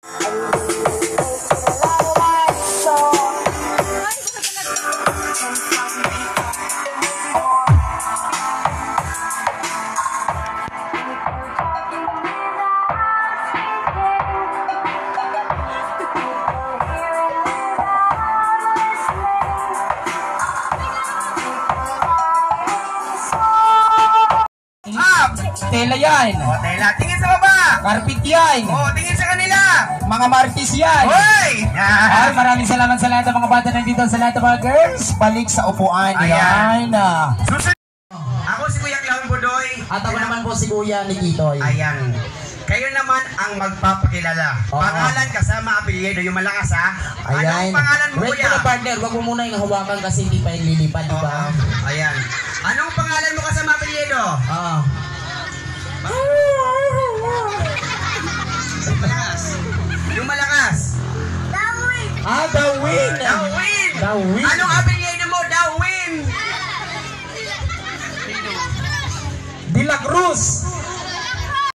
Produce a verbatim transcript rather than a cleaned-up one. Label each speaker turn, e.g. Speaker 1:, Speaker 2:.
Speaker 1: Tela yan.
Speaker 2: O, tela. Tingin sa baba.
Speaker 1: Carpet yan.
Speaker 2: O, tingin sa kanila.
Speaker 1: Mga martis yan.
Speaker 2: Hoy!
Speaker 1: Ay, maraming salamat sa lahat ng mga bata nandito, sa lahat ng mga girls. Balik sa upuan.
Speaker 2: Ayan.
Speaker 1: Yan.
Speaker 2: Susunod. Ako si Kuya Clown Budoy.
Speaker 1: At ako naman po si Kuya Nikitoy.
Speaker 2: Ayan. Kayo naman ang magpapakilala.
Speaker 1: Oo.
Speaker 2: Pangalan kasama apelyido, yung malakas ha.
Speaker 1: Ayan.
Speaker 2: Anong pangalan mo,
Speaker 1: Wait
Speaker 2: Kuya?
Speaker 1: ko na partner, wag mo muna yung hawakan kasi hindi pa yung lilipad, di ba?
Speaker 2: Oo. Ayan. Anong pangalan mo kasama apelyido?
Speaker 1: Ah.
Speaker 2: Malakas. Yung malakas.
Speaker 1: Ah, Dawin!
Speaker 2: Dawin!
Speaker 1: Dawin!
Speaker 2: Anong apelyido mo? Dawin!
Speaker 1: De La Cruz!